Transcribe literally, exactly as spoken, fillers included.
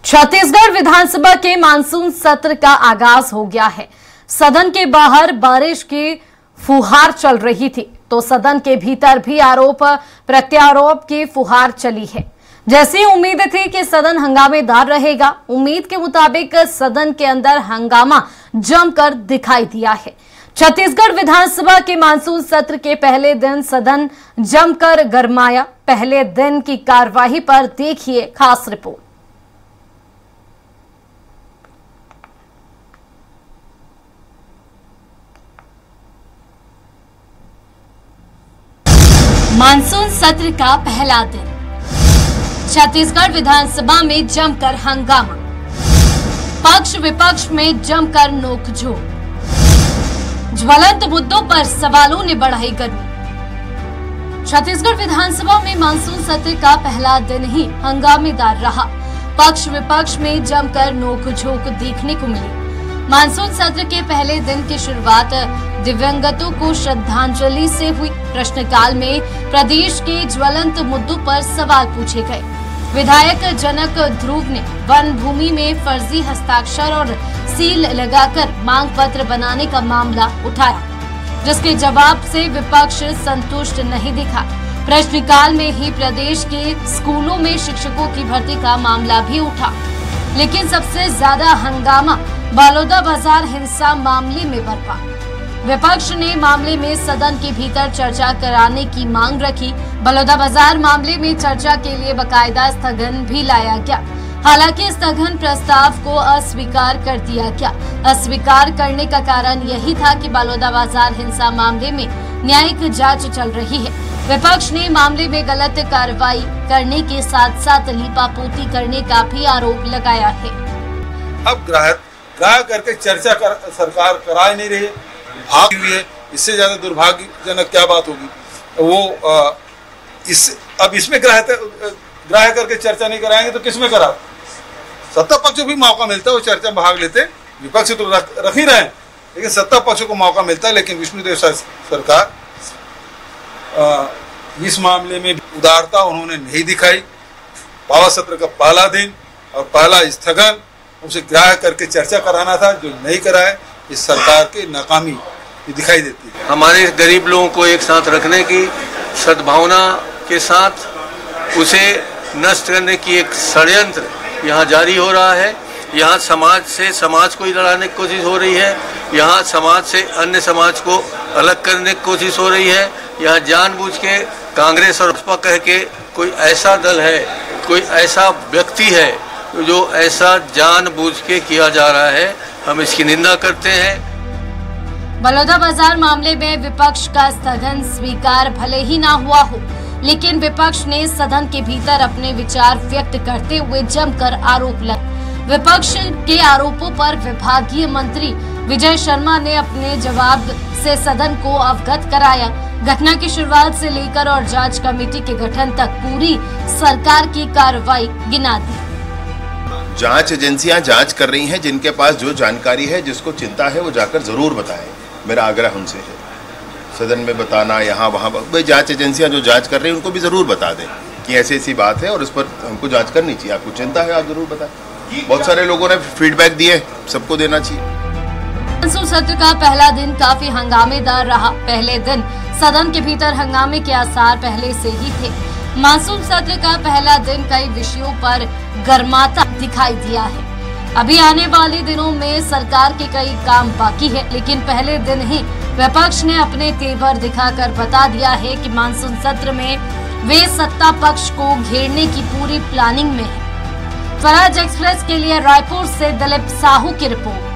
छत्तीसगढ़ विधानसभा के मानसून सत्र का आगाज हो गया है। सदन के बाहर बारिश की फुहार चल रही थी तो सदन के भीतर भी आरोप प्रत्यारोप की फुहार चली है। जैसी उम्मीद थी कि सदन हंगामेदार रहेगा, उम्मीद के मुताबिक सदन के अंदर हंगामा जमकर दिखाई दिया है। छत्तीसगढ़ विधानसभा के मानसून सत्र के पहले दिन सदन जमकर गरमाया। पहले दिन की कार्यवाही पर देखिए खास रिपोर्ट। मानसून सत्र का पहला दिन, छत्तीसगढ़ विधानसभा में जमकर हंगामा, पक्ष विपक्ष में जमकर नोकझोंक, ज्वलंत मुद्दों पर सवालों ने बढ़ाई गर्मी। छत्तीसगढ़ विधानसभा में मानसून सत्र का पहला दिन ही हंगामेदार रहा। पक्ष विपक्ष में जमकर नोकझोंक देखने को मिली। मानसून सत्र के पहले दिन की शुरुआत दिवंगतों को श्रद्धांजलि से हुई। प्रश्नकाल में प्रदेश के ज्वलंत मुद्दों पर सवाल पूछे गए। विधायक जनक ध्रुव ने वन भूमि में फर्जी हस्ताक्षर और सील लगाकर मांग पत्र बनाने का मामला उठाया, जिसके जवाब से विपक्ष संतुष्ट नहीं दिखा। प्रश्नकाल में ही प्रदेश के स्कूलों में शिक्षकों की भर्ती का मामला भी उठा, लेकिन सबसे ज्यादा हंगामा बलौदाबाजार हिंसा मामले में बरपा। विपक्ष ने मामले में सदन के भीतर चर्चा कराने की मांग रखी। बलौदाबाजार मामले में चर्चा के लिए बकायदा स्थगन भी लाया गया। हालांकि स्थगन प्रस्ताव को अस्वीकार कर दिया गया। अस्वीकार करने का कारण यही था कि बलौदाबाजार हिंसा मामले में न्यायिक जांच चल रही है। विपक्ष ने मामले में गलत कार्रवाई करने के साथ साथ लीपापोती करने का भी आरोप लगाया है। अब ग्राहक ग्राहक करके चर्चा कर, सरकार करा नहीं रही है, भाग हुई है। इससे ज्यादा दुर्भाग्यजनक क्या बात होगी। वो आ, इस अब इसमें ग्राहक ग्राहक करके चर्चा नहीं कराएंगे तो किसमें करा। सत्ता पक्ष को भी मौका मिलता है, वो चर्चा में भाग लेते। विपक्ष तो रख, रख ही रहे हैं, लेकिन सत्ता पक्ष को मौका मिलता है। लेकिन विष्णुदेव सरकार आ, इस मामले में उदारता उन्होंने नहीं दिखाई। पावर सत्र का पहला दिन और पहला स्थगन उसे ग्राह्य करके चर्चा कराना था, जो नहीं कराए। इस सरकार की नाकामी दिखाई देती है। हमारे गरीब लोगों को एक साथ रखने की सद्भावना के साथ उसे नष्ट करने की एक षड्यंत्र यहाँ जारी हो रहा है। यहाँ समाज से समाज को ही लड़ाने की कोशिश हो रही है। यहाँ समाज से अन्य समाज को अलग करने की कोशिश हो रही है। यहाँ जानबूझ के कांग्रेस और भाजपा कह के कोई ऐसा दल है, कोई ऐसा व्यक्ति है जो ऐसा जानबूझ के किया जा रहा है। हम इसकी निंदा करते हैं। बलौदाबाजार मामले में विपक्ष का स्थगन स्वीकार भले ही ना हुआ हो, लेकिन विपक्ष ने सदन के भीतर अपने विचार व्यक्त करते हुए जमकर आरोप लगाए। विपक्ष के आरोपों पर विभागीय मंत्री विजय शर्मा ने अपने जवाब से सदन को अवगत कराया। घटना की शुरुआत से लेकर और जांच कमेटी के गठन तक पूरी सरकार की कार्रवाई गिना दी। जांच एजेंसियां जांच कर रही हैं। जिनके पास जो जानकारी है, जिसको चिंता है, वो जाकर जरूर बताएं। मेरा आग्रह उनसे है, सदन में बताना, यहाँ वहाँ भाई जांच एजेंसियां जो जांच कर रही हैं उनको भी जरूर बता दें कि ऐसी ऐसी बात है और उस पर हमको जांच करनी चाहिए। आपको चिंता है, आप जरूर बताएं। बहुत सारे लोगों ने फीडबैक दिए, सबको देना चाहिए। मानसून सत्र का पहला दिन काफी हंगामेदार रहा। पहले दिन सदन के भीतर हंगामे के आसार पहले से ही थे। मानसून सत्र का पहला दिन कई विषयों पर गर्माता दिखाई दिया है। अभी आने वाले दिनों में सरकार के कई काम बाकी है, लेकिन पहले दिन ही विपक्ष ने अपने तेवर दिखाकर बता दिया है कि मानसून सत्र में वे सत्ता पक्ष को घेरने की पूरी प्लानिंग में है। स्वराज एक्सप्रेस के लिए रायपुर से दिलीप साहू की रिपोर्ट।